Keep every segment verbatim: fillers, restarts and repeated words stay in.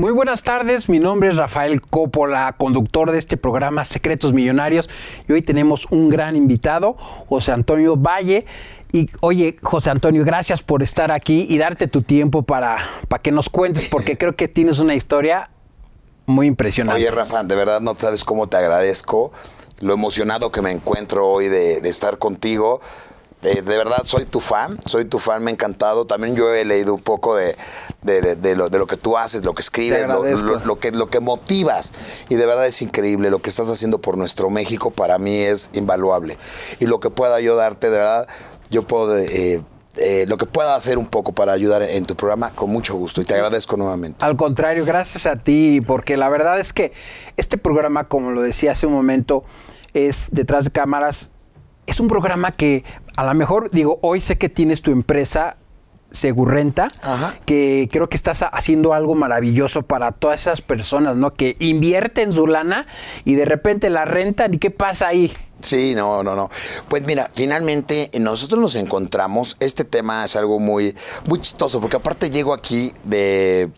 Muy buenas tardes, mi nombre es Rafael Coppola, conductor de este programa Secretos Millonarios, y hoy tenemos un gran invitado, José Antonio Valle. Y oye, José Antonio, gracias por estar aquí y darte tu tiempo para, para que nos cuentes, porque creo que tienes una historia muy impresionante. Oye, Rafa, de verdad no sabes cómo te agradezco lo emocionado que me encuentro hoy de, de estar contigo. De, de verdad, soy tu fan, soy tu fan, me ha encantado. También yo he leído un poco de, de, de, de, lo, de lo que tú haces, lo que escribes, lo, lo, lo, que, lo que motivas. Y de verdad es increíble. Lo que estás haciendo por nuestro México para mí es invaluable. Y lo que pueda yo darte, de verdad, yo puedo... Eh, Eh, lo que pueda hacer un poco para ayudar en tu programa, con mucho gusto, y te agradezco nuevamente. Al contrario, gracias a ti, porque la verdad es que este programa, como lo decía hace un momento, es detrás de cámaras, es un programa que a lo mejor, digo, hoy sé que tienes tu empresa Segurrenta, Ajá. que creo que estás haciendo algo maravilloso para todas esas personas, ¿no? Que invierten su lana y de repente la rentan, ¿y qué pasa ahí? Sí, no, no, no. Pues mira, finalmente nosotros nos encontramos, este tema es algo muy, muy chistoso, porque aparte llego aquí de,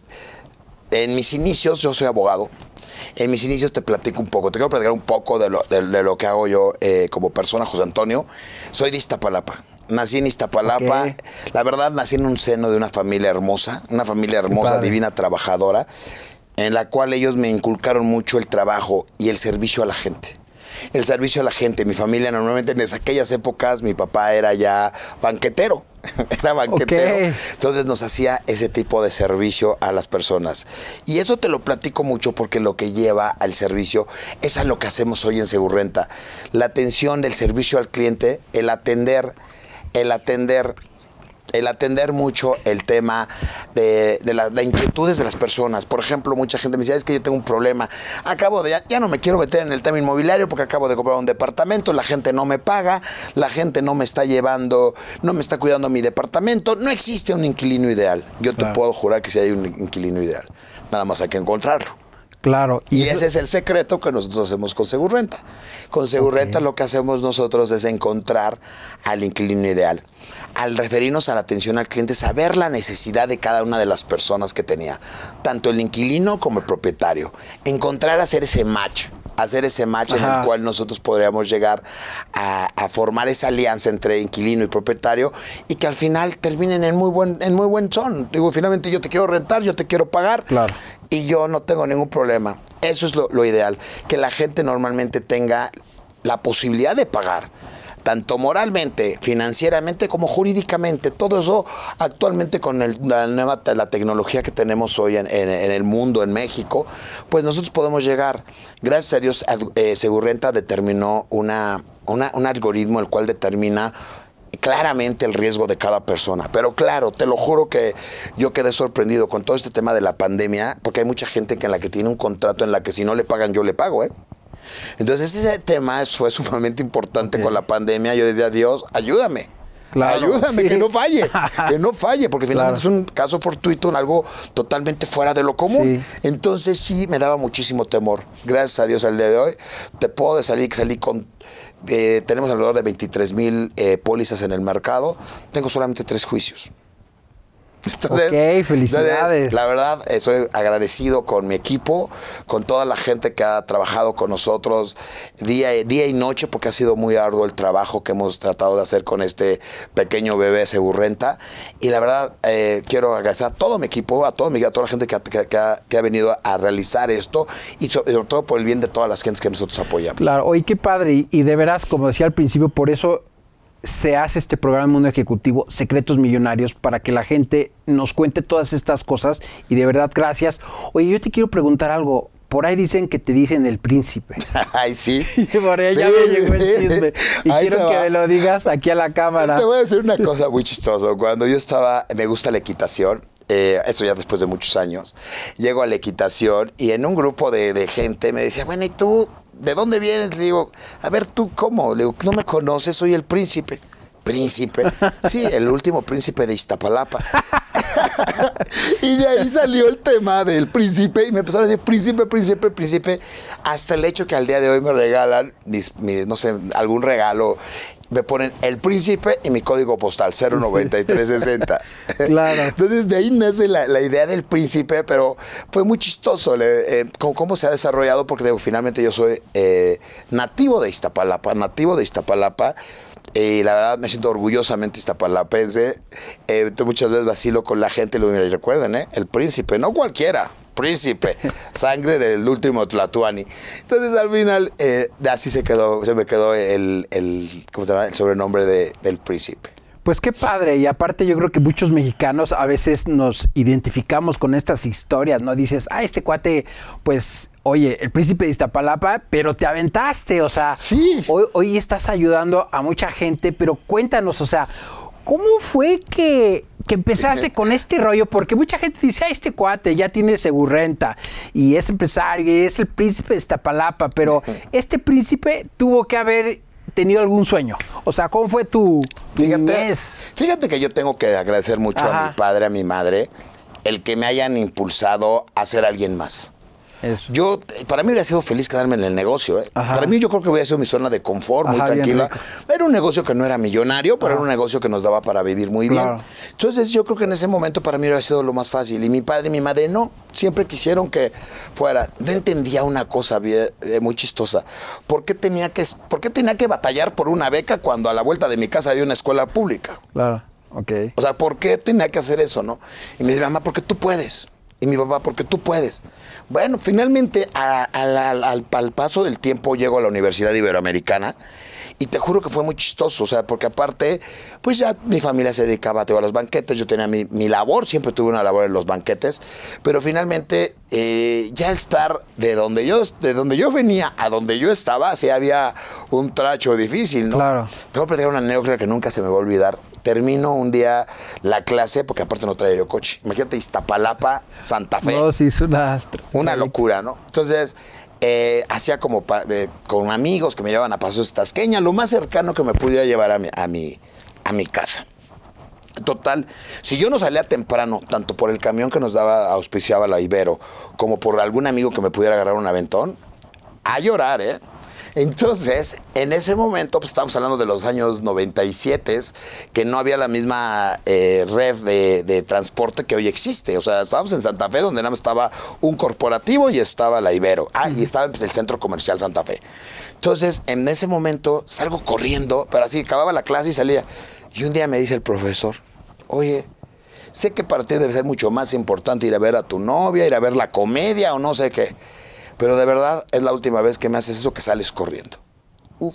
en mis inicios, yo soy abogado, en mis inicios te platico un poco, te quiero platicar un poco de lo, de, de lo que hago yo eh, como persona, José Antonio. Soy de Iztapalapa. Nací en Iztapalapa, okay. La verdad nací en un seno de una familia hermosa, una familia hermosa, divina, trabajadora, en la cual ellos me inculcaron mucho el trabajo y el servicio a la gente. El servicio a la gente. Mi familia normalmente en aquellas épocas, mi papá era ya banquetero, era banquetero. Okay. Entonces nos hacía ese tipo de servicio a las personas. Y eso te lo platico mucho porque lo que lleva al servicio es a lo que hacemos hoy en Segurrenta. La atención del servicio al cliente, el atender, el atender... el atender mucho el tema de, de las la inquietudes de las personas. Por ejemplo, mucha gente me dice, es que yo tengo un problema, acabo de, ya, ya no me quiero meter en el tema inmobiliario porque acabo de comprar un departamento, la gente no me paga, la gente no me está llevando, no me está cuidando mi departamento, no existe un inquilino ideal. Yo claro. te puedo jurar que sí hay un inquilino ideal, nada más hay que encontrarlo. Claro. Y, y ese es el secreto que nosotros hacemos con Segurrenta. Con Segurrenta okay. lo que hacemos nosotros es encontrar al inquilino ideal. Al referirnos a la atención al cliente, saber la necesidad de cada una de las personas que tenía, tanto el inquilino como el propietario. Encontrar, hacer ese match, hacer ese match Ajá. en el cual nosotros podríamos llegar a, a formar esa alianza entre inquilino y propietario y que al final terminen en muy buen, en muy buen son. Digo, finalmente yo te quiero rentar, yo te quiero pagar. Claro. Y yo no tengo ningún problema. Eso es lo, lo ideal, que la gente normalmente tenga la posibilidad de pagar, tanto moralmente, financieramente, como jurídicamente. Todo eso actualmente con el, la nueva la tecnología que tenemos hoy en, en, en el mundo, en México, pues nosotros podemos llegar. Gracias a Dios, eh, Segurrenta determinó una, una, un algoritmo el cual determina claramente el riesgo de cada persona. Pero claro, te lo juro que yo quedé sorprendido con todo este tema de la pandemia, porque hay mucha gente que en la que tiene un contrato en la que si no le pagan, yo le pago, ¿eh? Entonces ese tema fue sumamente importante okay. con la pandemia. Yo decía, Dios, ayúdame. Claro, ayúdame, sí. que no falle, que no falle, porque finalmente claro. es un caso fortuito, algo totalmente fuera de lo común. Sí. Entonces sí me daba muchísimo temor. Gracias a Dios al día de hoy te puedo salir, salir con... Eh, tenemos alrededor de veintitrés mil eh, pólizas en el mercado. Tengo solamente tres juicios. Entonces, ok, felicidades. Entonces, la verdad, estoy agradecido con mi equipo, con toda la gente que ha trabajado con nosotros día, día y noche, porque ha sido muy arduo el trabajo que hemos tratado de hacer con este pequeño bebé Segurrenta. Y la verdad, eh, quiero agradecer a todo mi equipo, a, todo mi, a toda la gente que ha, que, que ha, que ha venido a realizar esto y sobre, sobre todo por el bien de todas las gentes que nosotros apoyamos. Claro, oye, qué padre. Y, y de veras, como decía al principio, por eso se hace este programa en Mundo Ejecutivo, Secretos Millonarios, para que la gente nos cuente todas estas cosas y de verdad, gracias. Oye, yo te quiero preguntar algo. Por ahí dicen que te dicen el príncipe. Ay, sí. Por ahí sí, ya me llegó el chisme. Y ahí quiero que me lo digas aquí a la cámara. Te voy a decir una cosa muy chistosa. Cuando yo estaba, me gusta la equitación, eh, esto ya después de muchos años, llego a la equitación y en un grupo de, de gente me decía, bueno, ¿y tú? ¿De dónde vienes? Le digo, a ver, ¿tú cómo? Le digo, no me conoces, soy el príncipe. ¿Príncipe? Sí, el último príncipe de Iztapalapa. Y de ahí salió el tema del príncipe y me empezaron a decir príncipe, príncipe, príncipe, hasta el hecho que al día de hoy me regalan, mis, mis, no sé, algún regalo me ponen El Príncipe y mi código postal, cero noventa y tres sesenta. Claro. Entonces, de ahí nace la, la idea del Príncipe, pero fue muy chistoso le, eh, cómo, cómo se ha desarrollado, porque digo, finalmente yo soy eh, nativo de Iztapalapa, nativo de Iztapalapa, y la verdad me siento orgullosamente iztapalapense. Eh, muchas veces vacilo con la gente y lo y recuerden, ¿eh? El Príncipe, no cualquiera. Príncipe, sangre del último Tlatuani. Entonces al final eh, así se quedó, se me quedó el, el, ¿cómo se llama? El sobrenombre de, del Príncipe. Pues qué padre, y aparte yo creo que muchos mexicanos a veces nos identificamos con estas historias, ¿no? Dices, ah, este cuate, pues, oye, el Príncipe de Iztapalapa, pero te aventaste, o sea, sí. hoy, hoy estás ayudando a mucha gente, pero cuéntanos, o sea, ¿cómo fue que, que empezaste con este rollo? Porque mucha gente dice, ah, este cuate ya tiene segurrenta y es empresario y es el Príncipe de Iztapalapa, pero este príncipe tuvo que haber tenido algún sueño. O sea, ¿cómo fue tu fíjate, niñez? Fíjate que yo tengo que agradecer mucho Ajá. a mi padre, a mi madre, el que me hayan impulsado a ser alguien más. Eso. Yo, para mí hubiera sido feliz quedarme en el negocio. ¿eh? Para mí yo creo que hubiera sido mi zona de confort, muy Ajá, tranquila. Era un negocio que no era millonario, pero Ajá. era un negocio que nos daba para vivir muy Claro. bien. Entonces yo creo que en ese momento para mí hubiera sido lo más fácil. Y mi padre y mi madre no, siempre quisieron que fuera. No entendía una cosa bien, eh, muy chistosa. ¿Por qué, tenía que, ¿Por qué tenía que batallar por una beca cuando a la vuelta de mi casa había una escuela pública? Claro, ok. O sea, ¿por qué tenía que hacer eso, no? Y me dice, mamá, porque tú puedes. Y mi papá, porque tú puedes. Bueno, finalmente, a, a, a, al, al paso del tiempo, llego a la Universidad Iberoamericana y te juro que fue muy chistoso, o sea, porque aparte, pues ya mi familia se dedicaba a los banquetes, yo tenía mi, mi labor, siempre tuve una labor en los banquetes, pero finalmente, eh, ya estar de donde yo de donde yo venía a donde yo estaba, sí había un tracho difícil, ¿no? Claro. Te voy a platicar una anécdota que nunca se me va a olvidar. Termino un día la clase, porque aparte no traía yo coche. Imagínate, Iztapalapa, Santa Fe. No, sí, es una... Una locura, ¿no? Entonces, eh, hacía como pa, eh, con amigos que me llevaban a Pasos Tasqueña, lo más cercano que me pudiera llevar a mi, a mi, a mi casa. Total, si yo no salía temprano, tanto por el camión que nos daba, auspiciaba la Ibero, como por algún amigo que me pudiera agarrar un aventón, a llorar, ¿eh? Entonces, en ese momento, pues estamos hablando de los años noventa y siete, que no había la misma eh, red de, de transporte que hoy existe. O sea, estábamos en Santa Fe, donde nada más estaba un corporativo y estaba la Ibero. Ah, y estaba el Centro Comercial Santa Fe. Entonces, en ese momento, salgo corriendo, pero así, acababa la clase y salía. Y un día me dice el profesor, oye, sé que para ti debe ser mucho más importante ir a ver a tu novia, ir a ver la comedia o no sé qué. Pero de verdad es la última vez que me haces eso, que sales corriendo. Uf.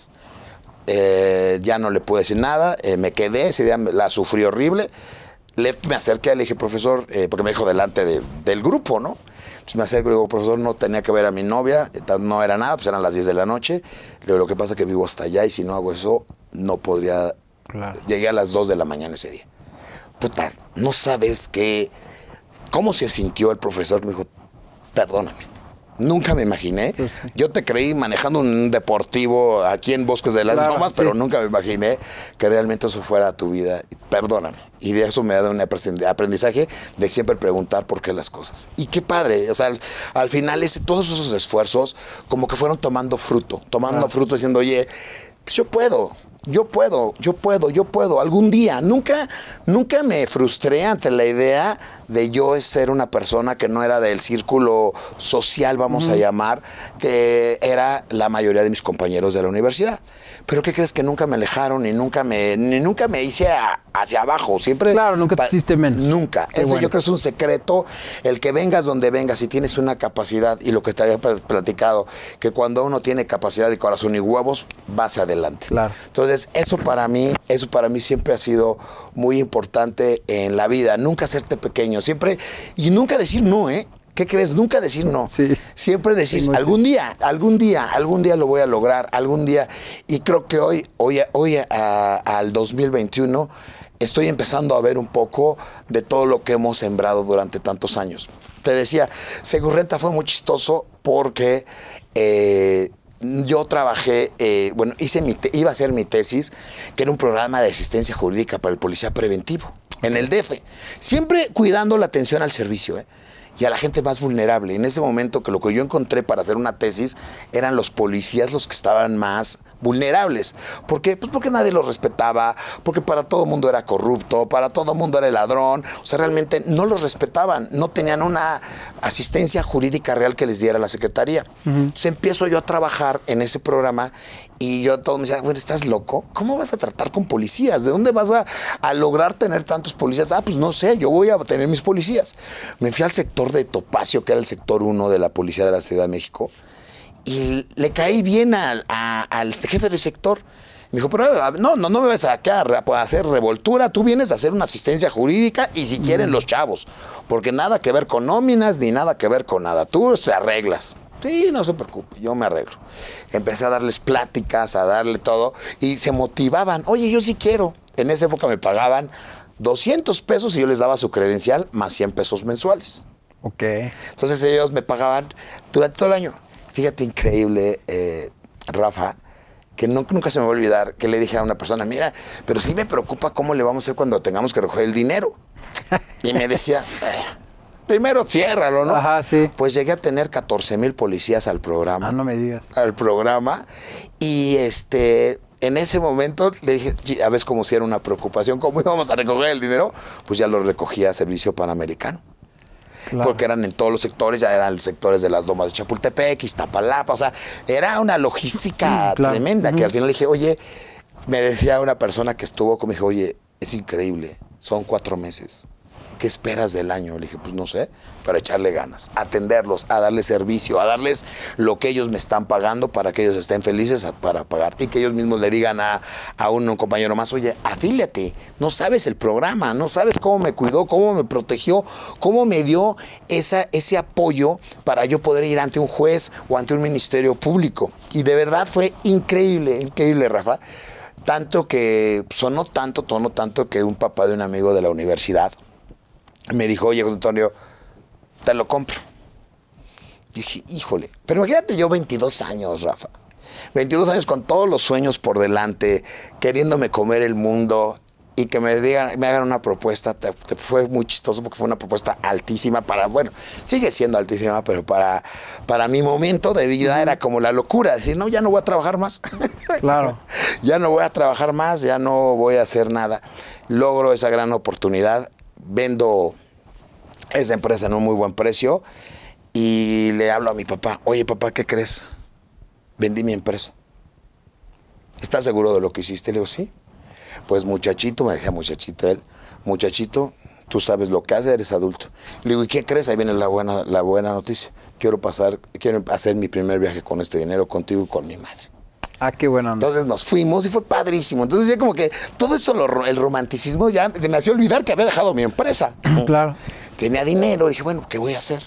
Eh, ya no le pude decir nada, eh, me quedé, ese día la sufrí horrible. Le, me acerqué, le dije, profesor, eh, porque me dijo delante de, del grupo, ¿no? Entonces me acerco y le digo, profesor, no tenía que ver a mi novia, no era nada, pues eran las diez de la noche. Le digo, lo que pasa es que vivo hasta allá y si no hago eso, no podría... Claro. Llegué a las dos de la mañana ese día. Puta, no sabes qué... ¿Cómo se sintió el profesor? Me dijo, perdóname. Nunca me imaginé. Pues sí. Yo te creí manejando un deportivo aquí en Bosques de las Claro, Lomas, sí. pero nunca me imaginé que realmente eso fuera tu vida. Perdóname. Y de eso me ha dado un aprendizaje de siempre preguntar por qué las cosas. Y qué padre. O sea, al, al final ese, todos esos esfuerzos como que fueron tomando fruto. Tomando Claro. fruto diciendo, oye, pues yo puedo. Yo puedo, yo puedo, yo puedo, algún día. Nunca, nunca me frustré ante la idea de yo ser una persona que no era del círculo social, vamos uh-huh. a llamar, que era la mayoría de mis compañeros de la universidad. Pero ¿qué crees? Que nunca me alejaron ni nunca me, ni nunca me hice a, hacia abajo. Siempre. Claro, nunca te hiciste menos. Nunca. Qué Eso bueno. yo creo que es un secreto. El que vengas donde vengas y tienes una capacidad, y lo que te había platicado, que cuando uno tiene capacidad y corazón y huevos, va hacia adelante. Claro. Entonces, eso para mí, eso para mí siempre ha sido muy importante en la vida. Nunca hacerte pequeño. Siempre, y nunca decir no, ¿eh? ¿Qué crees? Nunca decir no. Sí. Siempre decir, sí, algún día, algún día, algún día lo voy a lograr, algún día. Y creo que hoy, hoy, hoy a, al dos mil veintiuno, estoy empezando a ver un poco de todo lo que hemos sembrado durante tantos años. Te decía, Segurrenta fue muy chistoso porque eh, yo trabajé, eh, bueno, hice mi te- iba a hacer mi tesis, que era un programa de asistencia jurídica para el policía preventivo, en el D F. Siempre cuidando la atención al servicio, ¿eh? Y a la gente más vulnerable. En ese momento que lo que yo encontré para hacer una tesis eran los policías los que estaban más vulnerables. ¿Por qué? Pues porque nadie los respetaba, porque para todo el mundo era corrupto, para todo el mundo era el ladrón. O sea, realmente no los respetaban, no tenían una asistencia jurídica real que les diera la Secretaría. Uh-huh. Entonces empiezo yo a trabajar en ese programa y yo todo me decía, bueno, ¿estás loco? ¿Cómo vas a tratar con policías? ¿De dónde vas a, a lograr tener tantos policías? Ah, pues no sé, yo voy a tener mis policías. Me fui al sector de Topacio, que era el sector uno de la Policía de la Ciudad de México, y le caí bien al, a, al jefe de sector. Me dijo, pero no, no, no me vas a quedar a hacer revoltura, tú vienes a hacer una asistencia jurídica y si quieren los chavos, porque nada que ver con nóminas ni nada que ver con nada, tú te arreglas. Sí, no se preocupe, yo me arreglo. Empecé a darles pláticas, a darle todo y se motivaban. Oye, yo sí quiero. En esa época me pagaban doscientos pesos y yo les daba su credencial más cien pesos mensuales. Ok. Entonces ellos me pagaban durante todo el año. Fíjate, increíble, eh, Rafa, que no, nunca se me va a olvidar que le dije a una persona, mira, pero sí me preocupa cómo le vamos a hacer cuando tengamos que recoger el dinero. Y me decía, eh, primero ciérralo, ¿no? Ajá, sí. Pues llegué a tener catorce mil policías al programa. Ah, no me digas. Al programa. Y este... En ese momento le dije, a veces como si era una preocupación, ¿cómo íbamos a recoger el dinero? Pues ya lo recogía a Servicio Panamericano. Claro. Porque eran en todos los sectores, ya eran los sectores de las Lomas de Chapultepec, Iztapalapa, o sea, era una logística claro. tremenda, uh-huh. que al final le dije, oye, me decía una persona que estuvo conmigo, oye, es increíble, son cuatro meses. ¿Qué esperas del año? Le dije, pues no sé, para echarle ganas, a atenderlos, a darles servicio, a darles lo que ellos me están pagando para que ellos estén felices a, para pagar. Y que ellos mismos le digan a, a un, un compañero más, oye, afíliate, no sabes el programa, no sabes cómo me cuidó, cómo me protegió, cómo me dio esa, ese apoyo para yo poder ir ante un juez o ante un ministerio público. Y de verdad fue increíble, increíble, Rafa. Tanto que sonó tanto, sonó tanto que un papá de un amigo de la universidad me dijo, oye, Antonio, te lo compro. Y dije, híjole, pero imagínate yo veintidós años, Rafa. veintidós años con todos los sueños por delante, queriéndome comer el mundo y que me digan, me hagan una propuesta. Te, te fue muy chistoso porque fue una propuesta altísima para, bueno, sigue siendo altísima, pero para, para mi momento de vida era como la locura. Decir, no, ya no voy a trabajar más. Claro. Ya no voy a trabajar más, ya no voy a hacer nada. Logro esa gran oportunidad. Vendo esa empresa en un muy buen precio y le hablo a mi papá, oye papá, ¿qué crees? Vendí mi empresa. ¿Estás seguro de lo que hiciste? Le digo, sí. Pues muchachito, me decía muchachito él, muchachito, tú sabes lo que haces, eres adulto. Le digo, ¿y qué crees? Ahí viene la buena, la buena noticia. Quiero pasar, quiero hacer mi primer viaje con este dinero contigo y con mi madre. Ah, qué buena onda. Entonces nos fuimos y fue padrísimo. Entonces ya como que todo eso, lo, el romanticismo, ya se me hacía olvidar que había dejado mi empresa. Claro. Tenía dinero. Dije, bueno, ¿qué voy a hacer?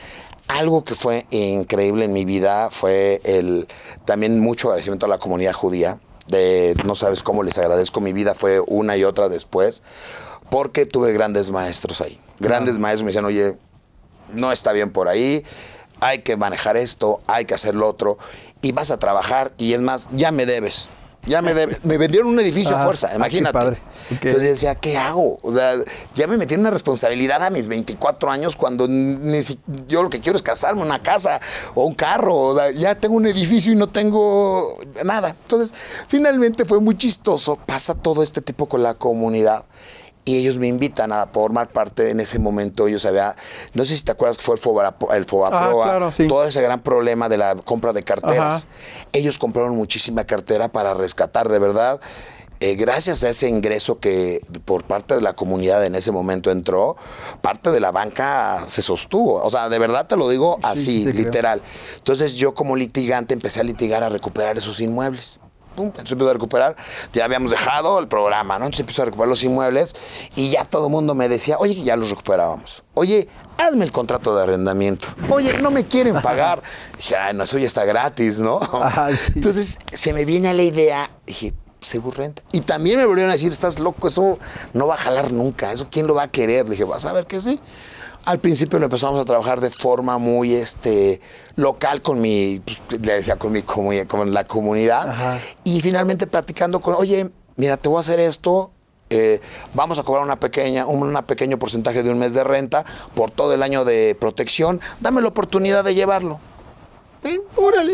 Algo que fue increíble en mi vida fue el también mucho agradecimiento a la comunidad judía. De, no sabes cómo les agradezco. Mi vida fue una y otra después, porque tuve grandes maestros ahí. Grandes claro. maestros me decían, oye, no está bien por ahí, hay que manejar esto, hay que hacer lo otro. Y vas a trabajar y es más, ya me debes, ya me debes. Me vendieron un edificio ah, a fuerza, imagínate. Ah, okay. Entonces yo decía, ¿qué hago? O sea, ya me metí en una responsabilidad a mis veinticuatro años cuando ni si, yo lo que quiero es casarme, una casa o un carro. O sea, ya tengo un edificio y no tengo nada. Entonces, finalmente fue muy chistoso. Pasa todo este tipo con la comunidad. Y ellos me invitan a formar parte en ese momento. Ellos había, no sé si te acuerdas que fue el Fobaproa, el Fobaproa, ah, claro, sí. todo ese gran problema de la compra de carteras. Ajá. Ellos compraron muchísima cartera para rescatar, de verdad. Eh, gracias a ese ingreso que por parte de la comunidad en ese momento entró, parte de la banca se sostuvo. O sea, de verdad te lo digo así, sí, sí, literal. Creo. Entonces yo como litigante empecé a litigar, a recuperar esos inmuebles. Entonces empezó a recuperar, ya habíamos dejado el programa, ¿no? Entonces empezó a recuperar los inmuebles y ya todo el mundo me decía, oye, que ya los recuperábamos. Oye, hazme el contrato de arrendamiento. Oye, no me quieren pagar. Dije, ay, no, eso ya está gratis, ¿no? Ajá, sí. Entonces se me viene a la idea, dije, Segurrenta. Y también me volvieron a decir, estás loco, eso no va a jalar nunca, eso ¿quién lo va a querer? Le dije, vas a ver que sí. Al principio lo empezamos a trabajar de forma muy este, local con mi, pues, le decía con mi comunidad, con la comunidad. Ajá. Y finalmente platicando con, oye, mira, te voy a hacer esto, eh, vamos a cobrar una pequeña, un una pequeño porcentaje de un mes de renta por todo el año de protección, dame la oportunidad de llevarlo. Ven, órale.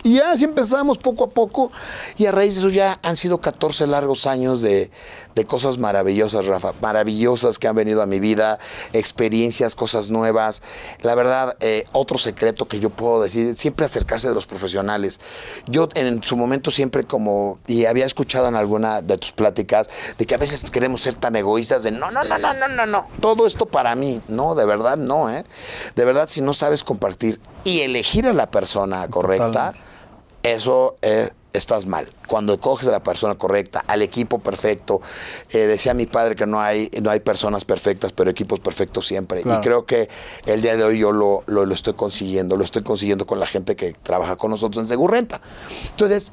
Y ya así empezamos poco a poco. Y a raíz de eso ya han sido catorce largos años de, de cosas maravillosas, Rafa. Maravillosas que han venido a mi vida. Experiencias, cosas nuevas. La verdad, eh, otro secreto que yo puedo decir, siempre acercarse de los profesionales. Yo en su momento siempre como, y había escuchado en alguna de tus pláticas, de que a veces queremos ser tan egoístas de no, no, no, no, no, no, no. Todo esto para mí. No, de verdad no, ¿eh? De verdad, si no sabes compartir y elegir a la persona correcta, totalmente, eso eh, estás mal. Cuando coges a la persona correcta, al equipo perfecto, eh, decía mi padre que no hay, no hay personas perfectas, pero equipos perfectos siempre. Claro. Y creo que el día de hoy yo lo, lo, lo estoy consiguiendo, lo estoy consiguiendo con la gente que trabaja con nosotros en Segurrenta. Entonces,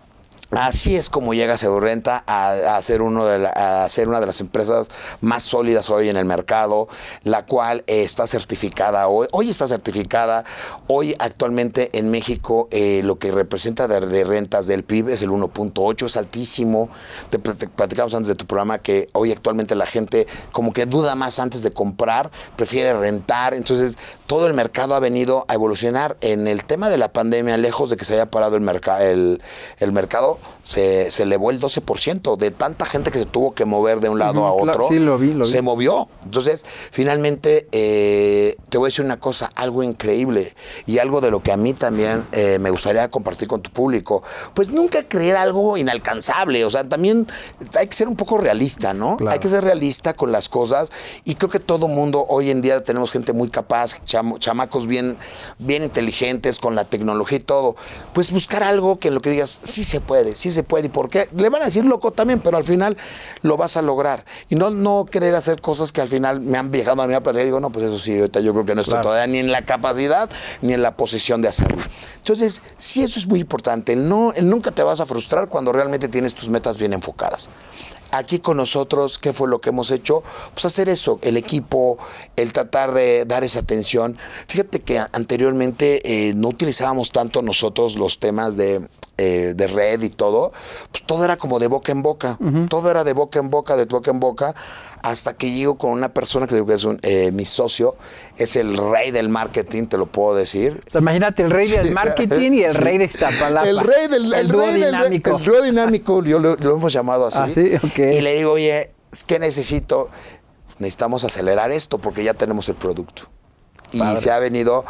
así es como llega Segurrenta a, a, ser uno de la, a ser una de las empresas más sólidas hoy en el mercado, la cual eh, está certificada hoy. Hoy está certificada. Hoy actualmente en México eh, lo que representa de, de rentas del P I B es el uno punto ocho, es altísimo. Te, te platicamos antes de tu programa que hoy actualmente la gente como que duda más antes de comprar, prefiere rentar. Entonces todo el mercado ha venido a evolucionar. En el tema de la pandemia, lejos de que se haya parado el, merc el, el mercado, Se, se elevó el doce por ciento de tanta gente que se tuvo que mover de un lado uh-huh, a otro. Claro, sí, lo vi, lo vi. Se movió. Entonces, finalmente, eh, te voy a decir una cosa, algo increíble y algo de lo que a mí también eh, me gustaría compartir con tu público. Pues nunca creer algo inalcanzable. O sea, también hay que ser un poco realista, ¿no? Claro. Hay que ser realista con las cosas y creo que todo mundo, hoy en día tenemos gente muy capaz, cham chamacos bien, bien inteligentes con la tecnología y todo. Pues buscar algo que en lo que digas, sí se puede, sí se puede. ¿Y por qué? Le van a decir loco también, pero al final lo vas a lograr. Y no, no querer hacer cosas que al final me han viajado a mí a platicar y digo, no, pues eso sí, ahorita yo creo que no estoy claro. todavía ni en la capacidad ni en la posición de hacerlo. Entonces, sí, eso es muy importante. El, no, el nunca te vas a frustrar cuando realmente tienes tus metas bien enfocadas. Aquí con nosotros, ¿qué fue lo que hemos hecho? Pues hacer eso, el equipo, el tratar de dar esa atención. Fíjate que anteriormente eh, no utilizábamos tanto nosotros los temas de... Eh, de red y todo, pues todo era como de boca en boca, uh-huh. todo era de boca en boca, de boca en boca, hasta que llego con una persona que digo que es un, eh, mi socio, es el rey del marketing, te lo puedo decir. O sea, imagínate, el rey del marketing y el sí. rey de Iztapalapa. El rey del el el dúo rey dinámico. Del, el dúo dinámico, yo lo, lo hemos llamado así. Ah, ¿sí? Okay. Y le digo, oye, ¿qué necesito? Necesitamos acelerar esto porque ya tenemos el producto. Y Padre. Se ha venido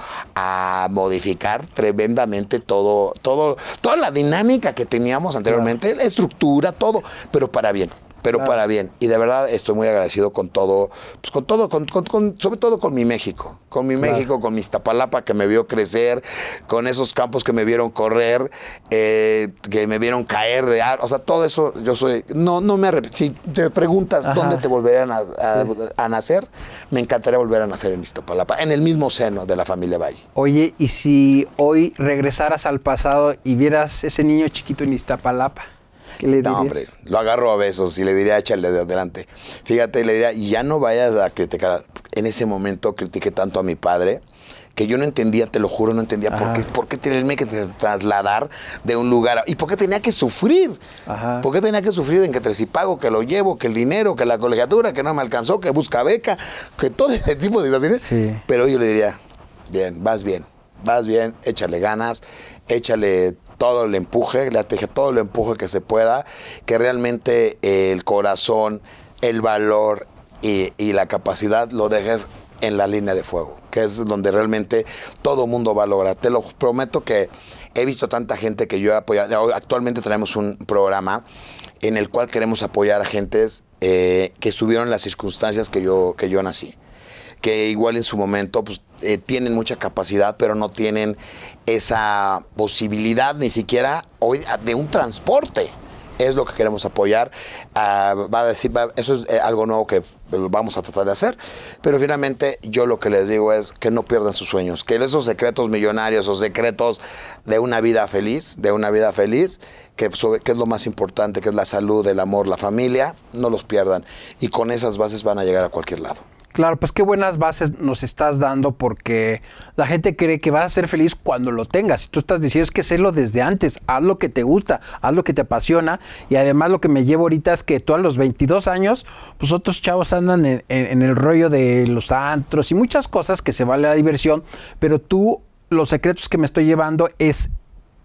a modificar tremendamente todo, todo, toda la dinámica que teníamos anteriormente, claro. la estructura, todo, pero para bien, pero claro. para bien. Y de verdad estoy muy agradecido con todo, pues con todo, con, con, con, sobre todo con mi México, con mi claro. México, con mi Iztapalapa que me vio crecer, con esos campos que me vieron correr, eh, que me vieron caer de ar, o sea, todo eso, yo soy, no, no me arrepiento. Si te preguntas Ajá. dónde te volverían a, a, sí. a nacer, me encantaría volver a nacer en Iztapalapa, en el mismo seno de la familia Valle. Oye, ¿y si hoy regresaras al pasado y vieras ese niño chiquito en Iztapalapa? ¿Qué le dirías? No, hombre, lo agarro a besos y le diría, échale de adelante. Fíjate, le diría, y ya no vayas a criticar. En ese momento critiqué tanto a mi padre que yo no entendía, te lo juro, no entendía Ajá. por qué, por qué tenerme que trasladar de un lugar a, y por qué tenía que sufrir. Ajá. ¿Por qué tenía que sufrir en que Tresipago, que lo llevo, que el dinero, que la colegiatura, que no me alcanzó, que busca beca, que todo ese tipo de situaciones? Sí. Pero yo le diría, bien, vas bien, vas bien, échale ganas, échale todo el empuje, le dije todo el empuje que se pueda, que realmente eh, el corazón, el valor y, y la capacidad lo dejes en la línea de fuego, que es donde realmente todo mundo va a lograr. Te lo prometo que he visto tanta gente que yo he apoyado. Actualmente tenemos un programa en el cual queremos apoyar a gentes eh, que estuvieron en las circunstancias que yo, que yo nací, que igual en su momento pues, eh, tienen mucha capacidad, pero no tienen esa posibilidad ni siquiera hoy de un transporte. Es lo que queremos apoyar. Uh, va a decir, va, eso es eh, algo nuevo que vamos a tratar de hacer, pero finalmente yo lo que les digo es que no pierdan sus sueños, que esos secretos millonarios o secretos de una vida feliz, de una vida feliz, que, sobre, que es lo más importante, que es la salud, el amor, la familia, no los pierdan. Y con esas bases van a llegar a cualquier lado. Claro, pues qué buenas bases nos estás dando, porque la gente cree que vas a ser feliz cuando lo tengas. Y tú estás diciendo es que sélo desde antes, haz lo que te gusta, haz lo que te apasiona. Y además lo que me llevo ahorita es que tú a los veintidós años, pues otros chavos andan en, en, en el rollo de los antros y muchas cosas que se vale la diversión, pero tú los secretos que me estoy llevando es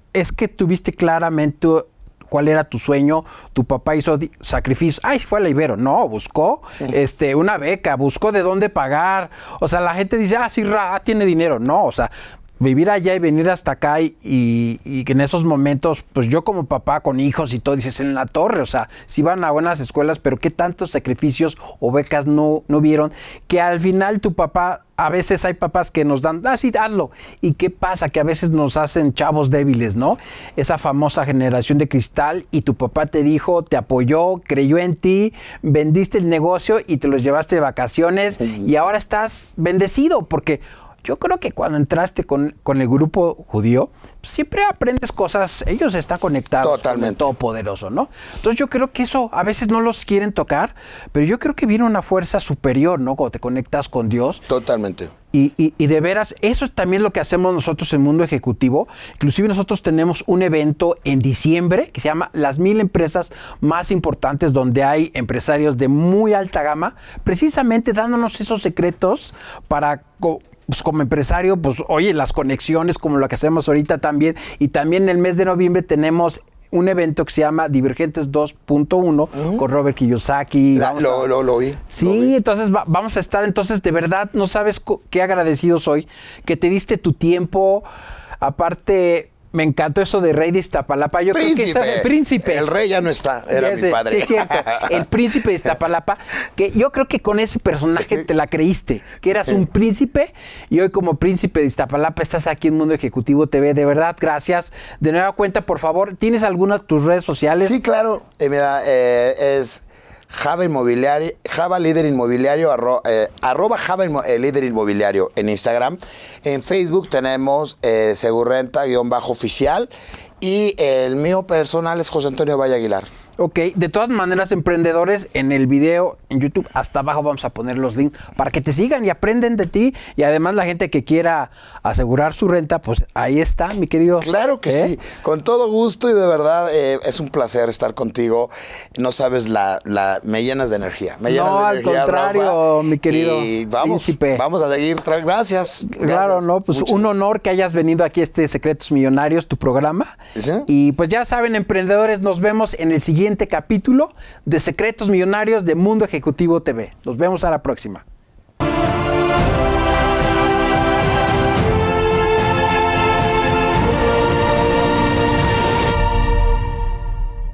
es que tuviste claramente cuál era tu sueño, tu papá hizo sacrificios, ay, fue a la Ibero, no, buscó este, una beca, buscó de dónde pagar, o sea, la gente dice, ah, sí, Ra, tiene dinero, no, o sea, vivir allá y venir hasta acá y, y, y que en esos momentos, pues yo como papá con hijos y todo, dices, en la torre, o sea, sí van a buenas escuelas, pero qué tantos sacrificios o becas no, no vieron, que al final tu papá, a veces hay papás que nos dan, ah, sí, hazlo. ¿Y qué pasa? Que a veces nos hacen chavos débiles, ¿no? Esa famosa generación de cristal y tu papá te dijo, te apoyó, creyó en ti, vendiste el negocio y te los llevaste de vacaciones uh-huh. y ahora estás bendecido porque yo creo que cuando entraste con, con el grupo judío, siempre aprendes cosas, ellos están conectados Totalmente. con el Todopoderoso, ¿no? Entonces yo creo que eso a veces no los quieren tocar, pero yo creo que viene una fuerza superior, ¿no? Cuando te conectas con Dios. Totalmente. Y, y, y de veras, eso es también lo que hacemos nosotros en Mundo Ejecutivo. Inclusive nosotros tenemos un evento en diciembre que se llama Las Mil Empresas Más Importantes, donde hay empresarios de muy alta gama, precisamente dándonos esos secretos para... Pues como empresario, pues oye, las conexiones como lo que hacemos ahorita también. Y también en el mes de noviembre tenemos un evento que se llama Divergentes dos punto uno uh-huh. con Robert Kiyosaki. La, lo, a, lo, lo vi. Sí, lo vi. entonces va, vamos a estar, entonces de verdad, no sabes qué agradecido soy, que te diste tu tiempo, aparte... Me encantó eso de Rey de Iztapalapa. Yo príncipe. creo que ese príncipe. El rey ya no está, era ese, mi padre. Sí, es cierto. El príncipe de Iztapalapa, que yo creo que con ese personaje te la creíste, que eras un príncipe y hoy como príncipe de Iztapalapa estás aquí en Mundo Ejecutivo T V. De verdad, gracias. De nueva cuenta, por favor, ¿tienes alguna de tus redes sociales? Sí, claro. Eh, mira, eh, es... Java Inmobiliario, Java Líder Inmobiliario, arro, eh, arroba Java Inmo, eh, Líder Inmobiliario en Instagram. En Facebook tenemos eh, Segurrenta guión bajo oficial y el mío personal es José Antonio Valle Aguilar. Ok, de todas maneras, emprendedores, en el video, en YouTube, hasta abajo vamos a poner los links para que te sigan y aprenden de ti. Y además la gente que quiera asegurar su renta, pues ahí está, mi querido. Claro que ¿Eh? sí, con todo gusto y de verdad eh, es un placer estar contigo. No sabes, la, la me llenas de energía. Me llenas no, de al energía, contrario, Rafa, mi querido y vamos, príncipe. Vamos a seguir. Gracias. Claro, gracias. no, pues Muchas un gracias. honor que hayas venido aquí a este Secretos Millonarios, tu programa. ¿Sí? Y pues ya saben, emprendedores, nos vemos en el siguiente capítulo de Secretos Millonarios de Mundo Ejecutivo T V. Nos vemos a la próxima.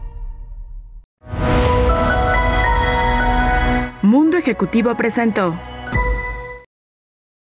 Mundo Ejecutivo presentó